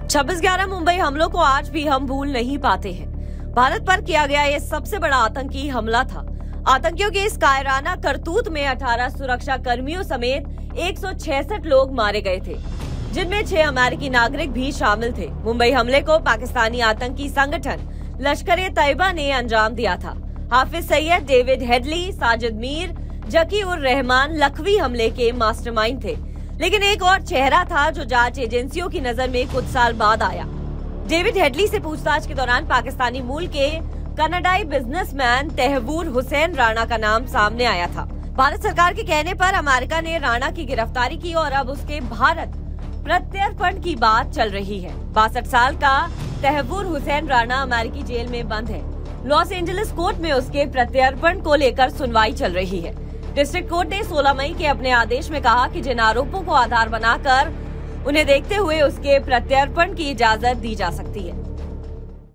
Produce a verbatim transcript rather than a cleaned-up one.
छब्बीस ग्यारह मुंबई हमलों को आज भी हम भूल नहीं पाते हैं। भारत पर किया गया ये सबसे बड़ा आतंकी हमला था। आतंकियों के इस कायराना करतूत में अठारह सुरक्षा कर्मियों समेत एक सौ छियासठ लोग मारे गए थे, जिनमें छह अमेरिकी नागरिक भी शामिल थे। मुंबई हमले को पाकिस्तानी आतंकी संगठन लश्कर-ए-तैयबा ने अंजाम दिया था। हाफिज सईद, डेविड हेडली, साजिद मीर, जकी उर रहमान लखवी हमले के मास्टरमाइंड थे। लेकिन एक और चेहरा था जो जांच एजेंसियों की नजर में कुछ साल बाद आया। डेविड हेडली से पूछताछ के दौरान पाकिस्तानी मूल के कनाडाई बिजनेसमैन तहवूर हुसैन राणा का नाम सामने आया था। भारत सरकार के कहने पर अमेरिका ने राणा की गिरफ्तारी की और अब उसके भारत प्रत्यर्पण की बात चल रही है। बासठ साल का तहवूर हुसैन राणा अमेरिकी जेल में बंद है। लॉस एंजलिस कोर्ट में उसके प्रत्यर्पण को लेकर सुनवाई चल रही है। डिस्ट्रिक्ट कोर्ट ने सोलह मई के अपने आदेश में कहा कि जिन आरोपों को आधार बनाकर उन्हें देखते हुए उसके प्रत्यर्पण की इजाजत दी जा सकती है।